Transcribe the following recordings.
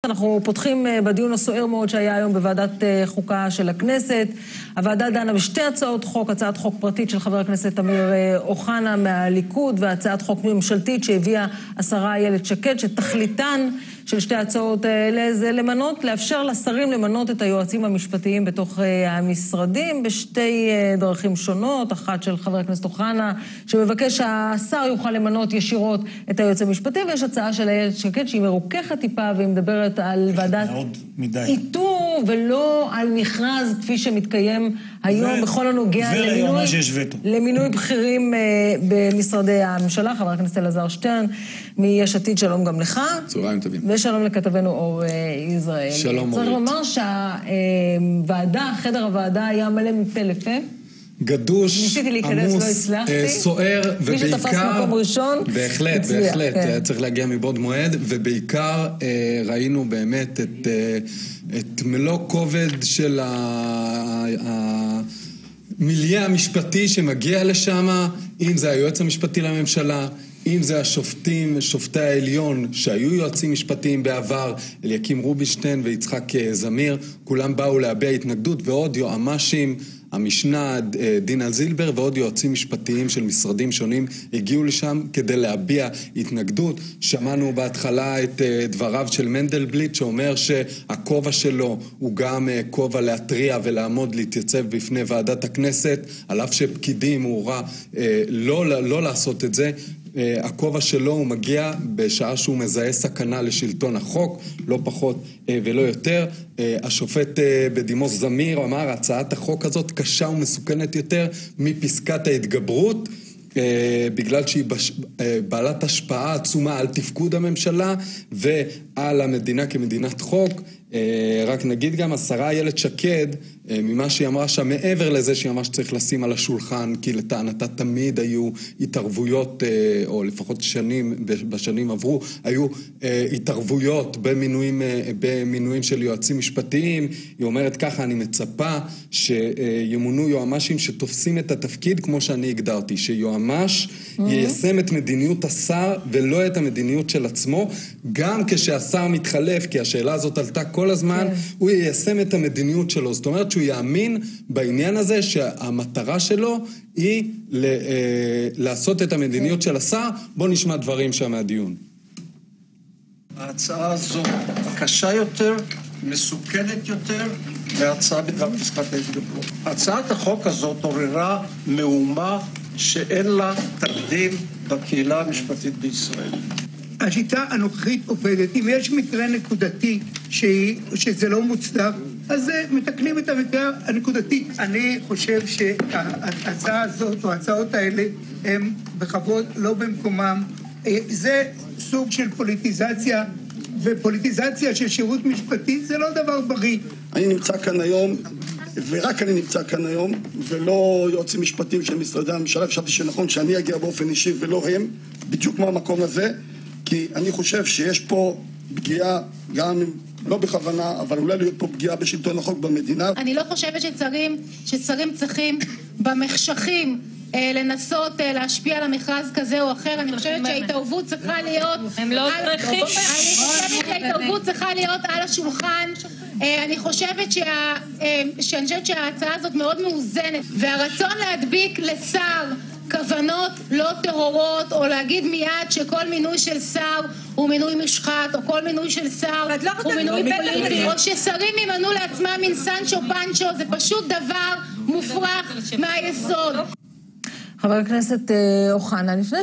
אנחנו פותחים בדיון הסוער מאוד שהיה היום בוועדת חוקה של הכנסת. הוועדה דנה בשתי הצעות חוק, הצעת חוק פרטית של חבר הכנסת אמיר אוחנה מהליכוד, והצעת חוק ממשלתית שהביאה השרה איילת שקד, שתכליתן של שתי הצעות האלה זה לאפשר לשרים למנות את היועצים המשפטיים בתוך המשרדים בשתי דרכים שונות. אחת של חבר הכנסת אוחנה שמבקש שהשר יוכל למנות ישירות את היועץ המשפטי, ויש הצעה של איילת שקד שהיא מרוככת טיפה והיא מדברת על ועדת איתור ולא על מכרז כפי שמתקיים היום בכל הנוגע למינוי בכירים במשרדי הממשלה. חבר הכנסת אלעזר שטרן מיש עתיד, שלום גם לך. צהריים טובים. ושלום לכתבנו אור ישראל. שלום אורית. צריך לומר שהוועדה, חדר הוועדה היה מלא מפה לפה. גדוש, ניסיתי להיכנס, לא הצלחתי. סוער, ובעיקר... מי שתפס מקום ראשון, בהחלט, כן. צריך להגיע מבעוד מועד, ובעיקר ראינו באמת את מלוא כובד של המיליה המשפטי שמגיע לשם, אם זה היועץ המשפטי לממשלה, אם זה השופטים, שופטי העליון, שהיו יועצים משפטיים בעבר, אליקים רובינשטיין ויצחק זמיר, כולם באו להביע התנגדות, ועוד יועמ"שים, המשנה דינה זילבר ועוד יועצים משפטיים של משרדים שונים הגיעו לשם כדי להביע התנגדות. שמענו בהתחלה את דבריו של מנדלבליט שאומר שהכובע שלו הוא גם כובע להתריע ולעמוד להתייצב בפני ועדת הכנסת, על אף שפקידים הוא רע לא לעשות את זה. הכובע שלו הוא מגיע בשעה שהוא מזהה סכנה לשלטון החוק, לא פחות ולא יותר. השופט בדימוס זמיר אמר, הצעת החוק הזאת קשה ומסוכנת יותר מפסקת ההתגברות, בגלל שהיא בעלת השפעה עצומה על תפקוד הממשלה ועל המדינה כמדינת חוק. רק נגיד גם, השרה איילת שקד, ממה שהיא אמרה שם, מעבר לזה שהיא ממש צריך לשים על השולחן, כי לטענתה תמיד היו התערבויות, או לפחות בשנים עברו, היו התערבויות במינויים של יועצים משפטיים. היא אומרת ככה, אני מצפה שימונו יועמ"שים שתופסים את התפקיד כמו שאני הגדרתי, שיועמ"ש יישם את מדיניות השר ולא את המדיניות של עצמו, גם כשהשר מתחלף, כי השאלה הזאת עלתה כל הזמן, הוא יישם את המדיניות שלו. זאת אומרת שהוא יאמין בעניין הזה שהמטרה שלו היא לעשות את המדיניות של השר. בוא נשמע דברים שם מהדיון. ההצעה הזו קשה יותר, מסוכנת יותר, מההצעה בדבר פסקת ההתגברות. הצעת החוק הזאת עוררה מהומה שאין לה תקדים בקהילה המשפטית בישראל. השיטה הנוכחית עובדת. אם יש מקרה נקודתי שזה לא מוצדק, אז מתקנים את המקרה הנקודתי. אני חושב שההצעה הזאת או ההצעות האלה הם בכבוד לא במקומם. זה סוג של פוליטיזציה, ופוליטיזציה של שירות משפטי זה לא דבר בריא. אני נמצא כאן היום, ורק אני נמצא כאן היום, ולא יועצים משפטיים של משרדי הממשלה. חשבתי שנכון שאני אגיע באופן אישי ולא הם, בדיוק מהמקום הזה, כי אני חושב שיש פה פגיעה, גם לא בכוונה, אבל אולי להיות פה פגיעה בשלטון החוק במדינה. אני לא חושבת ששרים צריכים במחשכים לנסות להשפיע על המכרז כזה או אחר. אני חושבת שההתערבות צריכה להיות... הם לא צריכים. אני חושבת שההתערבות צריכה להיות על השולחן. אני חושבת שההצעה הזאת מאוד מאוזנת, והרצון להדביק לשר כוונות לא טהורות, או להגיד מיד שכל מינוי של שר הוא מינוי משחת, או כל מינוי של שר הוא מינוי פוליטי, או ששרים ימנו לעצמם מין סנצ'ו פנצ'ו, זה פשוט דבר מופרך מהיסוד. חבר הכנסת אוחנה, לפני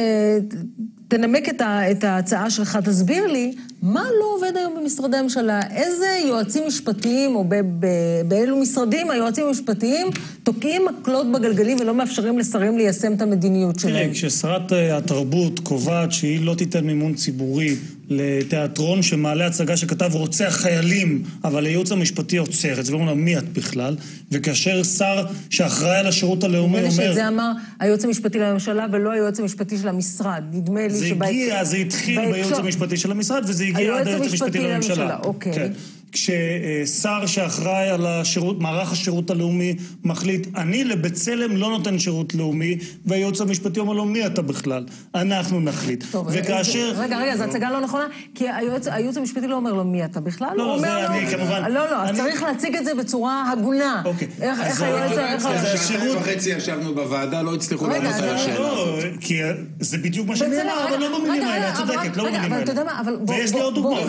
שתנמק את ההצעה שלך, תסביר לי מה לא עובד היום במשרדי הממשלה, איזה יועצים משפטיים או באילו משרדים היועצים המשפטיים תוקעים מקלות בגלגלים ולא מאפשרים לשרים ליישם את המדיניות שלהם. תראה, כששרת התרבות קובעת שהיא לא תיתן מימון ציבורי לתיאטרון שמעלה הצגה שכתב רוצח חיילים, אבל הייעוץ המשפטי עוצר את זה, ואומר לה, מי את בכלל? וכאשר שר שאחראי על השירות הלאומי אומר... שזה אמר היועץ המשפטי לממשלה ולא היועץ המשפטי של המשרד. נדמה לי זה התחיל בייעוץ המשפטי של המשרד, וזה הגיע עד היועץ המשפטי לממשלה. אוקיי. כששר שאחראי על מערך השירות הלאומי מחליט, אני לבצלם לא נותן שירות לאומי, והייעוץ המשפטי אומר לו, מי אתה בכלל? אנחנו נחליט. טוב, וכאשר... רגע, זו הצגה לא נכונה, כי הייעוץ המשפטי לא אומר לו, מי אתה בכלל? לא, זה אני כמובן... לא, אז צריך להציג את זה בצורה הגונה. אוקיי. איך היועץ... שעתיים וחצי ישבנו בוועדה, לא הצליחו לענות על השאלה הזאת. כי זה בדיוק מה שאני אמר, אבל לא במילים האלה, צודקת, לא במילים האלה. ויש לי עוד דוגמאות.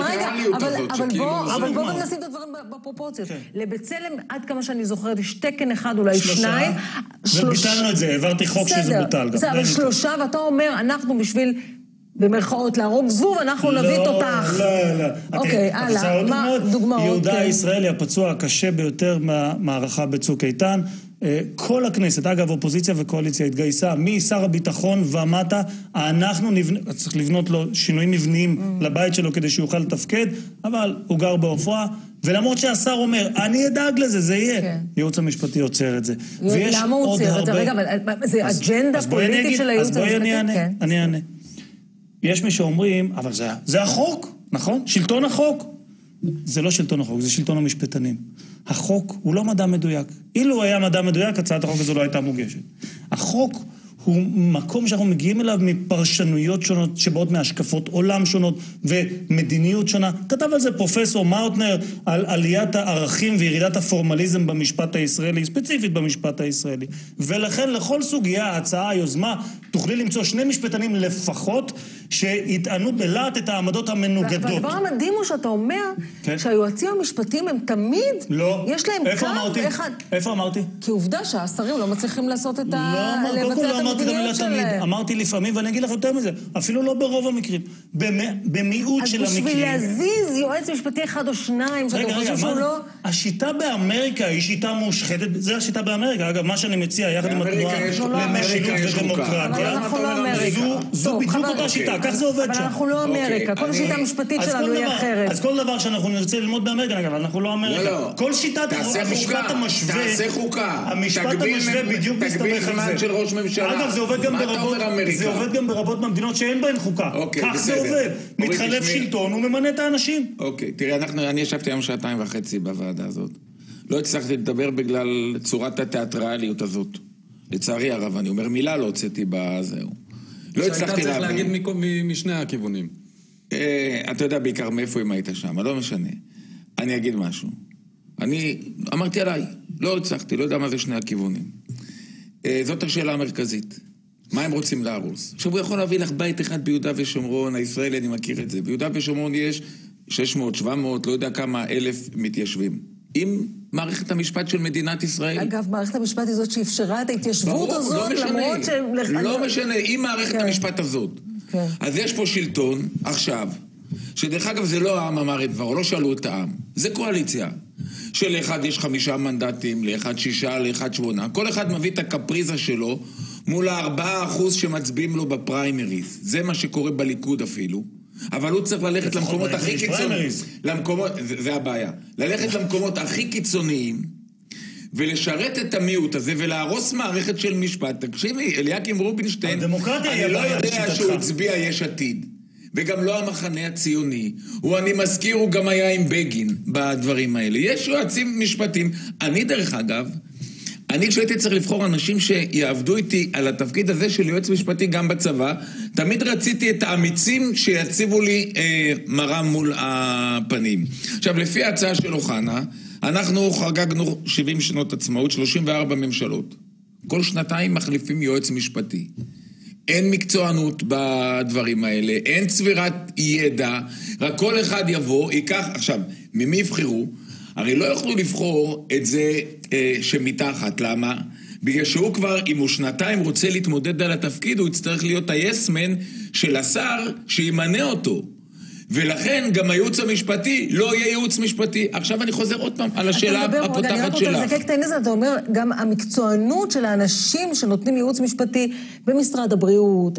אבל בואו נשים את הדברים בפרופורציות. לבצלם, עד כמה שאני זוכרת, יש תקן אחד, אולי שניים. וביטלנו את זה, העברתי חוק שזה בוטל. בסדר, 3, ואתה אומר, אנחנו בשביל, במרכאות, להרוג זבוב, אנחנו נביא את אותך. לא. אוקיי, הלאה, מה דוגמאות? יהודה הישראלי, הפצוע הקשה ביותר מהמערכה בצוק איתן, כל הכנסת, אגב, אופוזיציה וקואליציה התגייסה, משר הביטחון ומטה, אנחנו צריך לבנות לו שינויים מבניים לבית שלו כדי שיוכל לתפקד, אבל הוא גר בעופרה, ולמרות שהשר אומר, אני אדאג לזה, זה יהיה. ייעוץ המשפטי עוצר את זה. למה הוא עוצר את זה? רגע, אבל זה אג'נדה פוליטית של הייעוץ המשפטי? אז בואי אני אענה. יש מי שאומרים, אבל זה החוק, נכון? שלטון החוק. זה לא שלטון החוק, זה שלטון המשפטנים. החוק הוא לא מדע מדויק. אילו היה מדע מדויק, הצעת החוק הזו לא הייתה מוגשת. החוק הוא מקום שאנחנו מגיעים אליו מפרשנויות שונות, שבאות מהשקפות עולם שונות ומדיניות שונה. כתב על זה פרופסור מאוטנר, על עליית הערכים וירידת הפורמליזם במשפט הישראלי, ספציפית במשפט הישראלי. ולכן לכל סוגיה, ההצעה, היוזמה, תוכלי למצוא 2 משפטנים לפחות, שיטענו בלעת את העמדות המנוגדות. והדבר המדהים הוא שאתה אומר, שהיועצים המשפטיים הם תמיד, יש להם קו אחד. איפה אמרתי? כי עובדה שהשרים לא מצליחים לעשות את אמרתי לפעמים, ואני אגיד לך יותר מזה, אפילו לא ברוב המקרים, במיעוט של המקרים. אז בשביל להזיז יועץ משפטי 1 או 2, שאתה חושב שהוא לא... השיטה באמריקה היא שיטה מושחתת, זה השיטה באמריקה, אגב, מה שאני מציע, יחד עם התנועה למשילות ודמוקרטיה, אבל אנחנו לא אמריקה. זו בדיוק אותה שיטה, כך זה עובד שם. אבל אנחנו לא אמריקה, כל השיטה המשפטית שלנו היא אחרת. אז כל דבר שאנחנו נרצה ללמוד באמריקה, אבל אנחנו לא אמריקה. כל שיטת המשפט המשווה, המשפט המשווה בדיוק מסתמך על זה. אגב, זה עובד גם ברבות מהמדינות שאין בהן חוקה. כך זה עובד. מתחלף שלטון, הוא ממנה את האנשים. אוקיי, תראה, אני ישבתי היום 2.5 בוועדה הזאת. לא הצלחתי לדבר בגלל צורת התיאטרליות הזאת. לצערי הרב, אני אומר, מילה לא הוצאתי בזהו. לא הצלחתי צריך להגיד משני הכיוונים. אתה יודע בעיקר מאיפה אם היית שם, לא משנה. אני אגיד משהו. אני אמרתי עליי, לא הצלחתי, לא יודע מה זה שני הכיוונים. זאת השאלה המרכזית. מה הם רוצים להרוס? עכשיו הוא יכול להביא לך בית אחד ביהודה ושומרון, הישראלי, אני מכיר את זה. ביהודה ושומרון יש 600, 700, לא יודע כמה, 1,000 מתיישבים. עם מערכת המשפט של מדינת ישראל. אגב, מערכת המשפט היא זאת שאפשרה את ההתיישבות הזאת, למרות ש... לא משנה, עם מערכת המשפט הזאת. אז יש פה שלטון, עכשיו, שדרך אגב זה לא העם אמר את דברו, לא שאלו את העם. זה קואליציה. שלאחד יש 5 מנדטים, לאחד 6, לאחד 8. כל אחד מביא את הקפריזה שלו מול 4% שמצביעים לו בפריימריז. זה מה שקורה בליכוד אפילו. אבל הוא צריך ללכת למקומות הכי קיצוניים. זה הבעיה. ללכת למקומות הכי קיצוניים, ולשרת את המיעוט הזה, ולהרוס מערכת של משפט. תקשיבי, אליקים רובינשטיין, אני לא יודע שהוא הצביע יש עתיד. וגם לא המחנה הציוני. אני מזכיר, הוא גם היה עם בגין בדברים האלה. יש יועצים משפטיים. אני דרך אגב, כשהייתי צריך לבחור אנשים שיעבדו איתי על התפקיד הזה של יועץ משפטי גם בצבא, תמיד רציתי את האמיצים שיציבו לי מראה מול הפנים. עכשיו, לפי ההצעה של אוחנה, אנחנו חגגנו 70 שנות עצמאות, 34 ממשלות. כל שנתיים מחליפים יועץ משפטי. אין מקצוענות בדברים האלה, אין צבירת ידע, רק כל אחד יבוא, ייקח, עכשיו, ממי יבחרו? הרי לא יוכלו לבחור את זה שמתחת, למה? בגלל שהוא כבר, אם הוא 2 רוצה להתמודד על התפקיד, הוא יצטרך להיות היסמן של השר שימנה אותו. ולכן גם הייעוץ המשפטי לא יהיה ייעוץ משפטי. עכשיו אני חוזר עוד פעם על השאלה הפותחת שלך. אני רק רוצה לזקק את העניין הזה, אתה אומר, גם המקצוענות של האנשים שנותנים ייעוץ משפטי במשרד הבריאות,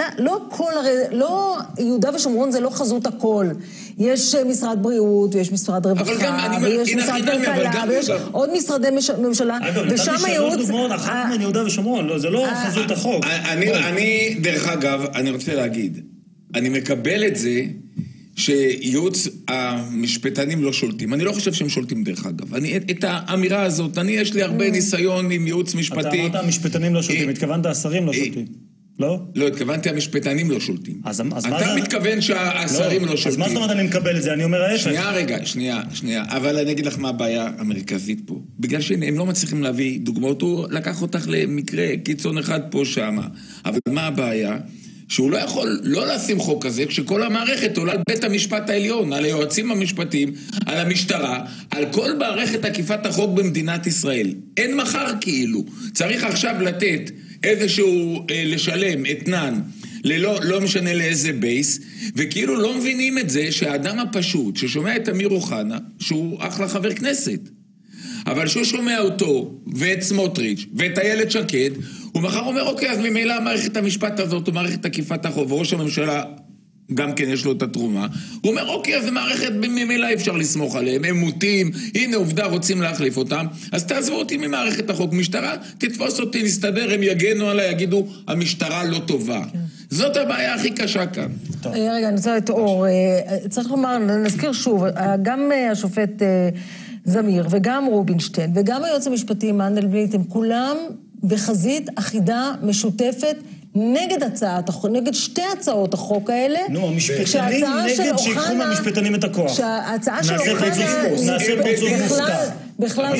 לא יהודה ושומרון זה לא חזות הכל. יש משרד בריאות, ויש משרד רווחה, ויש משרד כלכלה, ויש עוד משרדי ממשלה, ושם הייעוץ... אגב, נתתי 3 דוגמאות, אחת מן יהודה ושומרון, זה לא חזות החוק. דרך אגב, אני רוצה להגיד, אני מקבל את זה שייעוץ המשפטנים לא שולטים. אני לא חושב שהם שולטים דרך אגב. את האמירה הזאת, יש לי הרבה ניסיון עם ייעוץ משפטי. אתה אמרת המשפטנים לא שולטים, התכוונת השרים לא שולטים. לא? לא, התכוונתי המשפטנים לא שולטים. אתה מתכוון שהשרים לא שולטים. אז מה זאת אומרת אני מקבל את זה? אני אומר ההפך. שנייה. אבל אני אגיד לך מה הבעיה המרכזית פה. בגלל שהם לא מצליחים להביא דוגמאות, הוא לקח אותך למקרה קיצון אחד פה שמה. אבל מה הבעיה? שהוא לא יכול לא לשים חוק כזה, כשכל המערכת עולה על בית המשפט העליון, על היועצים המשפטיים, על המשטרה, על כל מערכת עקיפת החוק במדינת ישראל. אין מחר כאילו. צריך עכשיו לתת איזשהו לשלם אתנן, לא משנה לאיזה בייס, וכאילו לא מבינים את זה שהאדם הפשוט ששומע את אמיר אוחנה, שהוא אחלה חבר כנסת, אבל שהוא שומע אותו ואת סמוטריץ' ואת איילת שקד, הוא מחר אומר, אוקיי, אז ממילא מערכת המשפט הזאת, הוא מערכת עקיפת החוק, וראש הממשלה גם כן יש לו את התרומה, הוא אומר, אוקיי, אז מערכת ממילא אפשר לסמוך עליהם, הם מוטים, הנה עובדה רוצים להחליף אותם, אז תעזבו אותי ממערכת החוק, משטרה, תתפוס אותי, נסתדר, הם יגנו עליי, יגידו, המשטרה לא טובה. זאת הבעיה הכי קשה כאן. רגע, אני רוצה לתאור, צריך לומר, נזכיר שוב, גם השופט זמיר וגם רובינשטיין וגם היועץ המשפטי מנדלבליט, הם כולם בחזית אחידה משותפת נגד נגד שתי הצעות החוק האלה. נו, המשפטנים נגד שיקחו מהמשפטנים את הכוח. שההצעה של אוחנה נעשה פרצוף מופתע. בכלל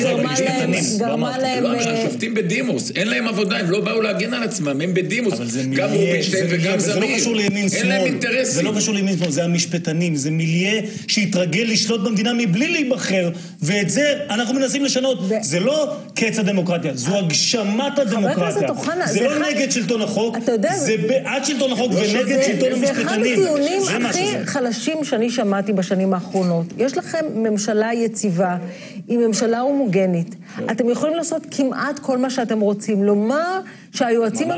גרמה להם... לא, השופטים בדימוס, אין להם עבודה, הם לא באו להגן על עצמם, הם בדימוס, גם רובינשטיין וגם זמיר. זה לא קשור לימין שמאל. אין להם אינטרסים. זה לא קשור לימין שמאל, זה המשפטנים, זה מיליה שהתרגל לשלוט במדינה מבלי להיבחר, ואת זה אנחנו מנסים לשנות. זה לא קץ הדמוקרטיה, זו הגשמת הדמוקרטיה. זה לא נגד שלטון החוק, זה בעד שלטון החוק ונגד שלטון המשפטנים. זה אחד הטיעונים הכי חלשים שאני שמעתי בשנים האחרונות. יש לכם ממשלה יציבה, היא ממשלה הומוגנית. אתם יכולים לעשות כמעט כל מה שאתם רוצים. לומר שהיועצים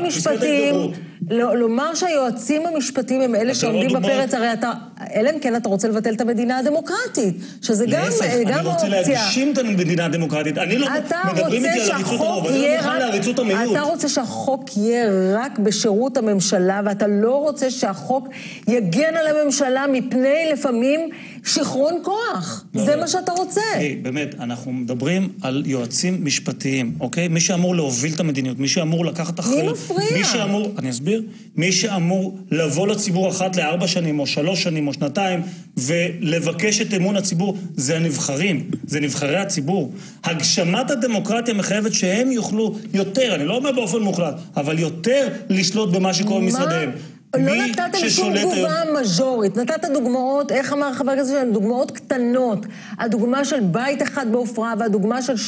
המשפטיים הם אלה שעומדים בפרץ, הרי אתה, אלא אם כן אתה רוצה לבטל את המדינה הדמוקרטית, שזה גם אופציה. אני רוצה להגשים את המדינה הדמוקרטית. אני לא מדברים איתי על עריצות הרוב, אני לא מוכן לעריצות המיעוט. אתה רוצה שהחוק יהיה רק בשירות הממשלה, ואתה לא רוצה שהחוק יגן על הממשלה מפני לפעמים שחרון כוח. זה מה שאתה רוצה. באמת, אנחנו מדברים על יועצים משפטיים, אוקיי? מי שאמור להוביל את המדיניות, מי שאמור לקחת אחריות. מי מפריע? אני אסביר. מי שאמור לבוא לציבור אחת ל4 שנים או 3 שנים או 2 ולבקש את אמון הציבור, זה הנבחרים, זה נבחרי הציבור. הגשמת הדמוקרטיה מחייבת שהם יוכלו יותר, אני לא אומר באופן מוחלט, אבל יותר לשלוט במה שקורה במשרדיהם. לא נתת לי שום תגובה מז'ורית, נתת דוגמאות, איך אמר חבר הכנסת שלנו, דוגמאות קטנות, הדוגמה של בית אחד בעופרה, והדוגמה של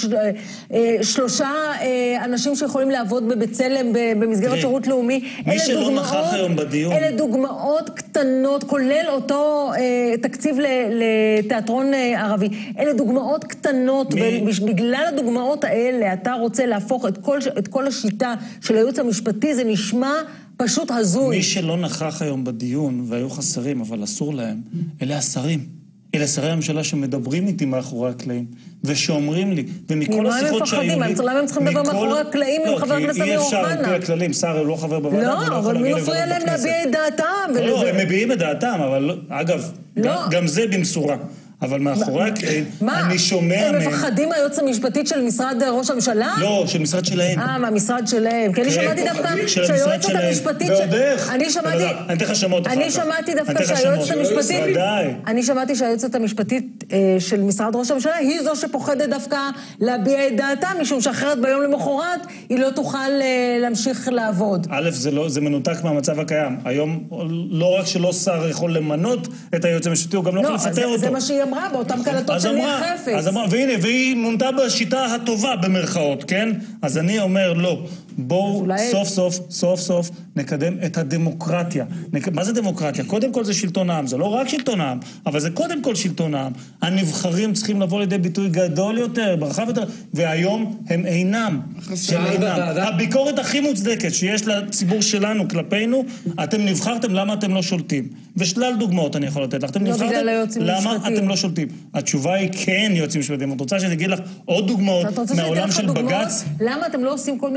3 אנשים שיכולים לעבוד בבצלם במסגרת שירות לאומי, מי שלא נכח היום בדיון. אלה דוגמאות קטנות, כולל אותו תקציב לתיאטרון ערבי, אלה דוגמאות קטנות, ובגלל הדוגמאות האלה אתה רוצה להפוך את כל השיטה של הייעוץ המשפטי, זה נשמע פשוט הזוי. מי שלא נכח היום בדיון, והיו חסרים, אבל אסור להם, אלה השרים. אלה שרי הממשלה שמדברים איתי מאחורי הקלעים, ושאומרים לי, ומכל השיחות שהיו לי... ממה הם מפחדים? הם צריכים לדבר מאחורי הקלעים עם חבר הכנסת אמיר אוחנה. לא, כי אי אפשר, על פי הכללים, שר הוא לא חבר בוועדה, לא, אבל מי מפריע להם להביע את דעתם? לא, הם מביעים את דעתם, אבל אגב, גם זה במשורה. אבל מאחורי הקלעים, אני שומע מהם... הם מפחדים מהיועץ המשפטית של משרד ראש הממשלה? לא, של משרד שלהם. מהמשרד שלהם. כי אני שמעתי דווקא שהיועצת המשפטית... ועוד איך? אני אתן לך שמות אחר כך. אני שמעתי דווקא שהיועצת המשפטית... אני שמעתי שהיועצת המשפטית של משרד ראש הממשלה היא זו שפוחדת דווקא להביע את דעתה, משום שאחרת ביום למחרת היא לא תוכל להמשיך לעבוד. א', זה מנותק מהמצב הקיים. היום לא רק שלא שר יכול למנות את היועץ המשפטי, הוא גם לא יכול לפטר אותו. זה מה שהיא אמרה באותם קלטות של ניר חפץ. אז אמרה, והנה, והיא מונתה בשיטה הטובה במרכאות, כן? אז אני אומר, לא, בואו סוף סוף נקדם את הדמוקרטיה. מה זה דמוקרטיה? קודם כל זה שלטון העם, זה לא רק שלטון העם, אבל זה קודם כל שלטון העם. הנבחרים צריכים לבוא לידי ביטוי גדול יותר, ברחב יותר, והיום הם אינם. הביקורת הכי מוצדקת שיש לציבור שלנו כלפינו, אתם נבחרתם, למה אתם לא שולטים? ושלל דוגמאות אני יכול לתת לך. אתם נבחרתם, למה אתם לא שולטים? התשובה היא כן, יועצים משפטיים. את רוצה שאני אגיד לך עוד דוגמאות מהעולם של בג"ץ? למה אתם לא עושים כל מיני דברים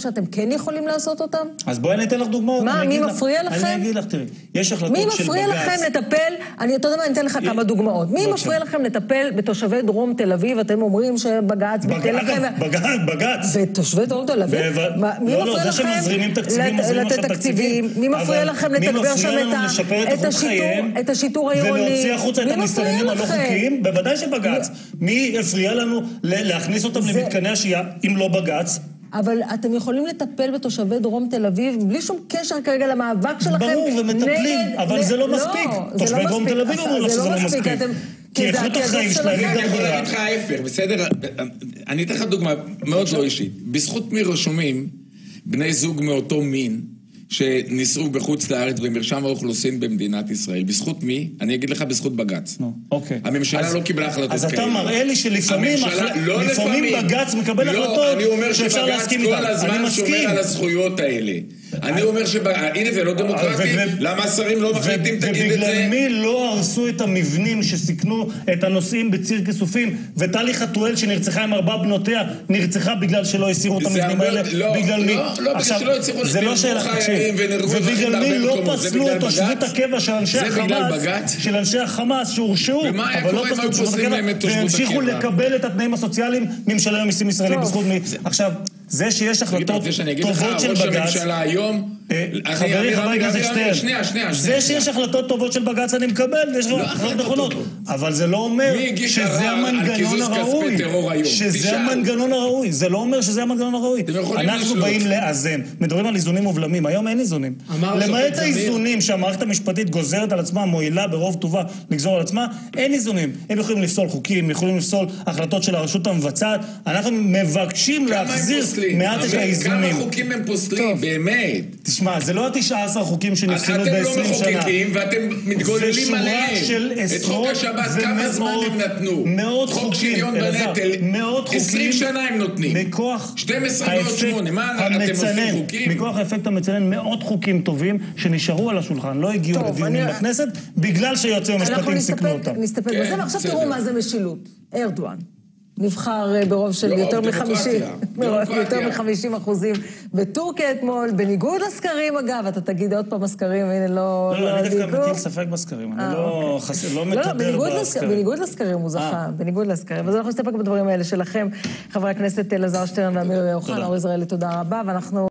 שאתם כן יכולים לעשות אותם? אז בואי אני אתן לך דוגמאות. מה, מי מפריע לכם? אני אגיד לך, תראי, יש החלטות של בג"ץ. מי מפריע לכם לטפל, אתה יודע מה, אני אתן לך כמה דוגמאות. מי מפריע לכם לטפל בתושבי דרום תל אביב? אתם אומרים שבג"ץ ביטל לכם... בג"ץ. בתושבי דרום תל אביב? מי מפריע לכם לתת תקציבים? מי מפריע לכם לתגבר שם את השיטור העירוני? ולהוציא החוצה את המסתננים הלא חוקיים? בוודאי שבג"ץ. מי הפריע לנו להכניס אותם למתקני השהייה, אם לא בג"ץ? אבל אתם יכולים לטפל בתושבי דרום תל אביב בלי שום קשר כרגע למאבק שלכם. ברור, ומטפלים, אבל זה לא מספיק. תושבי דרום תל אביב אומרים לך שזה לא מספיק. כי איכות החיים שלהם אני יכול להגיד לך ההפך, בסדר? אני אתן לך דוגמה מאוד לא אישית. בזכות מי רשומים בני זוג מאותו מין שנישאו בחוץ לארץ במרשם האוכלוסין במדינת ישראל? בזכות מי? אני אגיד לך בזכות בג"ץ. אוקיי. הממשלה לא קיבלה החלטות כאלה. אז אתה מראה לי שלפעמים בג"ץ מקבל החלטות שאפשר להסכים איתן. אני אומר שבג"ץ כל הזמן שומר על הזכויות האלה. אני אומר הנה זה לא דמוקרטי, למה השרים לא מחליטים תגיד את זה? ובגלל מי לא הרסו את המבנים שסיכנו את הנוסעים בציר כיסופים, וטלי חתואל שנרצחה עם 4 בנותיה נרצחה בגלל שלא הסירו את המבנים האלה? בגלל מי? לא, בגלל שלא הצליחו ובגלל מי לא פסלו את תושבות הקבע של אנשי החמאס שהורשעו, אבל לא פסלו את תושבות הקבע והמשיכו לקבל את התנאים הסוציאליים ממשלם המיסים ישראלים בזכות מי? עכשיו, זה שיש החלטות טובות של בג"ץ, חברי חבר הכנסת שטרן, זה שיש החלטות טובות של בג"ץ אני מקבל, ויש החלטות נכונות, אבל זה לא אומר שזה המנגנון הראוי, זה לא אומר שזה המנגנון הראוי. אנחנו באים לאזן, מדברים על איזונים ובלמים, היום אין איזונים, למעט האיזונים שהמערכת המשפטית גוזרת על עצמה, מועילה ברוב טובה לגזור על עצמה, אין איזונים. הם יכולים לפסול חוקים, יכולים לפסול החלטות של הרשות המבצעת, אנחנו מבקשים להחזיר מעט את האיזונים. כמה חוקים הם פוסלים, באמת? תשמע, זה לא 19 חוקים שנפסלו ב-20 שנה. אתם לא מחוקקים ואתם מתגוללים עליהם. של את חוק השבת, כמה זמן הם נתנו? מאות חוק חוקים. שוויון בנטל, 20 שנה הם נותנים. מכוח 12 ועוד 8, מה אתם עושים חוקים? מכוח האפקט המצנן, מאות חוקים טובים שנשארו על השולחן, לא הגיעו לדיונים בכנסת, בגלל שיועצים המשפטיים סיכנו אותם. אנחנו נסתפק בזה, ועכשיו תראו מה זה משילות. ארדואן. נבחר ברוב של יותר מ-50% בטורקיה אתמול, בניגוד לסקרים אגב, אתה תגיד עוד פעם הסקרים, הנה לא... לא, אני דווקא מטיל ספק בסקרים, אני לא מתהדר בסקרים. בניגוד לסקרים הוא זכה, בניגוד לסקרים, אז אנחנו נסתפק בדברים האלה שלכם, חברי הכנסת אלעזר שטרן ואמיר אוחנה, אור יזרעאלי, תודה רבה, ואנחנו...